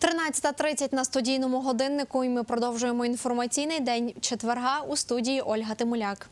13:30 на студійному годиннику, і ми продовжуємо інформаційний день четверга. У студії Ольга Тимуляк.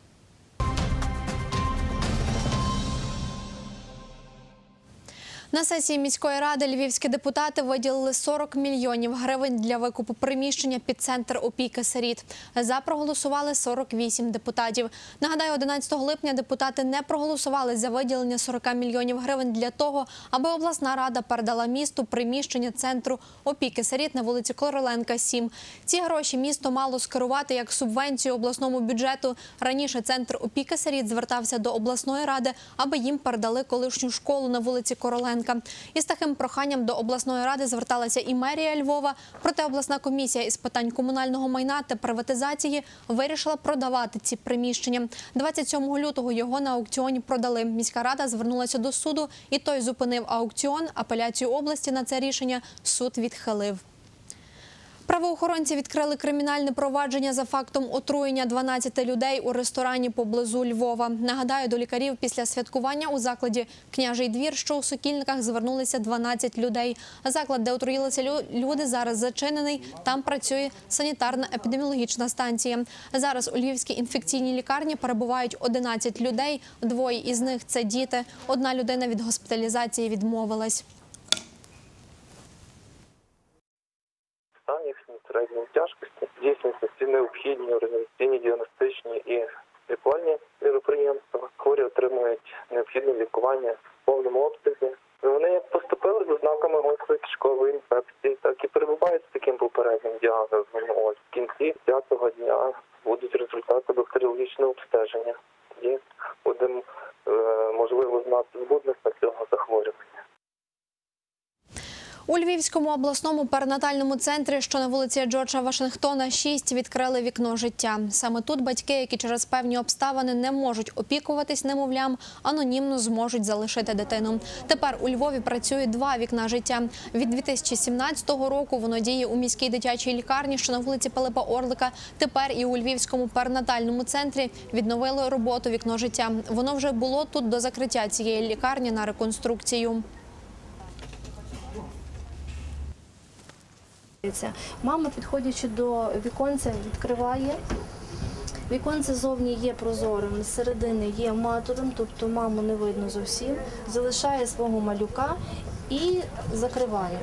На сесії міської ради львівські депутати виділили 40 мільйонів гривень для викупу приміщення під центр опіки сиріт. За проголосували 48 депутатів. Нагадаю, 11 липня депутати не проголосували за виділення 40 мільйонів гривень для того, аби обласна рада передала місту приміщення центру опіки сиріт на вулиці Короленка, 7. Ці гроші місто мало скерувати як субвенцію обласному бюджету. Раніше центр опіки сиріт звертався до обласної ради, аби їм передали колишню школу на вулиці Короленка. Із таким проханням до обласної ради зверталася і мерія Львова. Проте обласна комісія із питань комунального майна та приватизації вирішила продавати ці приміщення. 27 лютого його на аукціоні продали. Міська рада звернулася до суду, і той зупинив аукціон. Апеляцію області на це рішення суд відхилив. Правоохоронці відкрили кримінальне провадження за фактом отруєння 12 людей у ресторані поблизу Львова. Нагадаю, до лікарів після святкування у закладі «Княжий двір», що у Сокільниках, звернулися 12 людей. Заклад, де отруїлися люди, зараз зачинений. Там працює санітарно-епідеміологічна станція. Зараз у Львівській інфекційній лікарні перебувають 11 людей. 2 із них – це діти. 1 людина від госпіталізації відмовилась. Стан їхньої середньої тяжкості, здійснюються всі необхідні організаційні, діагностичні і лікувальні міроприємства. Хворі отримують необхідне лікування в повному обсязі. Вони як поступили з ознаками гострої кишкової інфекції, так і перебувають з таким попереднім діагнозом. Ось в кінці 5-го дня будуть результати бактеріологічного обстеження. Тоді будемо, можливо, знати збудника цього захворювання. У Львівському обласному перинатальному центрі, що на вулиці Джорджа Вашингтона, 6, відкрили вікно життя. Саме тут батьки, які через певні обставини не можуть опікуватись немовлям, анонімно зможуть залишити дитину. Тепер у Львові працює 2 вікна життя. Від 2017 року воно діє у міській дитячій лікарні, що на вулиці Пилипа Орлика. Тепер і у Львівському перинатальному центрі відновили роботу вікно життя. Воно вже було тут до закриття цієї лікарні на реконструкцію. Мама, підходячи до віконця, відкриває. Віконце зовні є прозорим, зсередини є матовим, тобто маму не видно зовсім. Залишає свого малюка і закриває.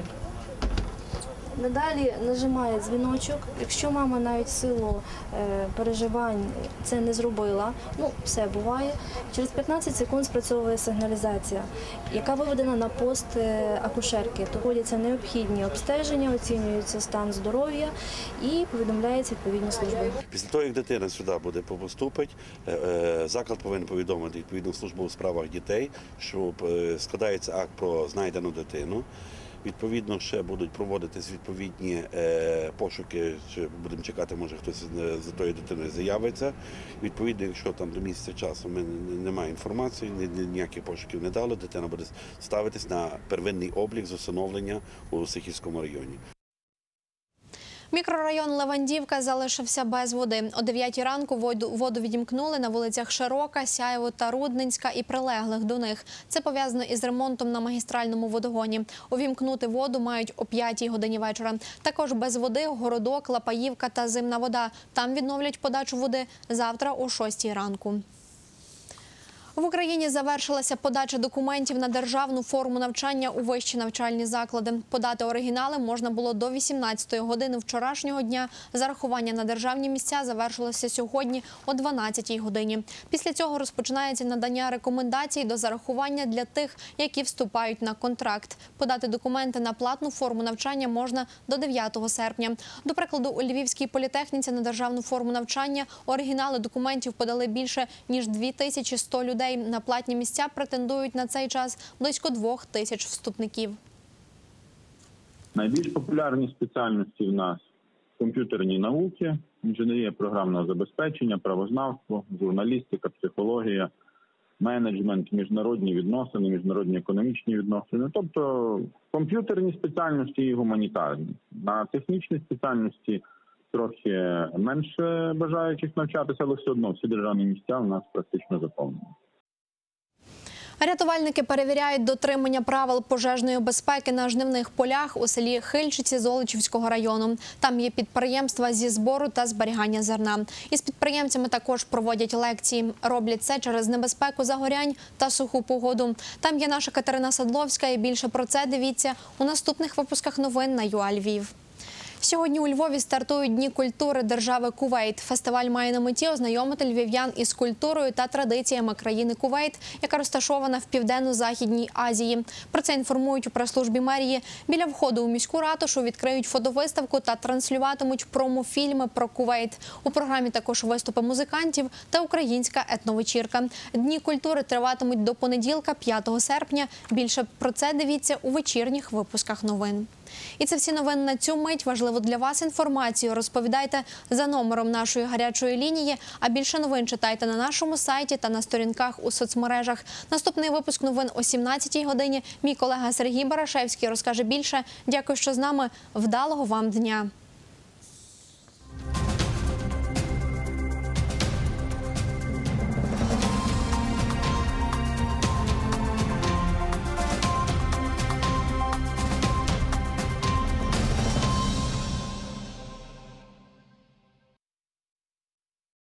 Надалі нажимає дзвіночок. Якщо мама навіть в силу переживань це не зробила, все буває, через 15 секунд спрацьовує сигналізація, яка виведена на пост акушерки. Проводяться необхідні обстеження, оцінюється стан здоров'я і повідомляється відповідні служби. Після того, як дитина сюди буде поступить, заклад повинен повідомити відповідну службу у справах дітей, що складається акт про знайдену дитину. Відповідно, ще будуть проводитись відповідні пошуки, чи будемо чекати, може хтось за тою дитиною заявиться. Відповідно, якщо там до місяця часу немає інформації, ніяких пошуків не дали, дитина буде ставитись на первинний облік з усиновлення у Сихівському районі. Мікрорайон Левандівка залишився без води. О 9 ранку воду відімкнули на вулицях Широка, Сяєво та Рудненська і прилеглих до них. Це пов'язано із ремонтом на магістральному водогоні. Увімкнути воду мають о 5 годині вечора. Також без води Городок, Лапаївка та Зимна вода. Там відновлять подачу води завтра о 6 ранку. В Україні завершилася подача документів на державну форму навчання у вищі навчальні заклади. Подати оригінали можна було до 18-ї години вчорашнього дня. Зарахування на державні місця завершилося сьогодні о 12-й годині. Після цього розпочинається надання рекомендацій до зарахування для тих, які вступають на контракт. Подати документи на платну форму навчання можна до 9 серпня. До прикладу, у Львівській політехніці на державну форму навчання оригінали документів подали більше, ніж 2100 людей. На платні місця претендують на цей час близько 2000 вступників. Найбільш популярні спеціальності в нас – комп'ютерні науки, інженерія програмного забезпечення, правознавство, журналістика, психологія, менеджмент, міжнародні відносини, міжнародні економічні відносини. Тобто комп'ютерні спеціальності і гуманітарні. На технічні спеціальності трохи менше бажаючих навчатися, але все одно всі державні місця у нас практично заповнені. Рятувальники перевіряють дотримання правил пожежної безпеки на жнивних полях у селі Хильчиці Золочівського району. Там є підприємства зі збору та зберігання зерна. Із підприємцями також проводять лекції. Роблять це через небезпеку загорянь та суху погоду. Там є наша Катерина Садловська, і більше про це дивіться у наступних випусках новин на ЮА Львів. Сьогодні у Львові стартують Дні культури держави Кувейт. Фестиваль має на меті ознайомити львів'ян із культурою та традиціями країни Кувейт, яка розташована в Південно-Західній Азії. Про це інформують у прес-службі мерії. Біля входу у міську ратушу відкриють фотовиставку та транслюватимуть промо-фільми про Кувейт. У програмі також виступи музикантів та українська етновечірка. Дні культури триватимуть до понеділка, 5 серпня. Більше про це дивіться у вечірніх випусках новин. І це всі новини на цю мить. Важливу для вас інформацію розповідайте за номером нашої гарячої лінії, а більше новин читайте на нашому сайті та на сторінках у соцмережах. Наступний випуск новин о 17-й годині. Мій колега Сергій Барашевський розкаже більше. Дякую, що з нами. Вдалого вам дня!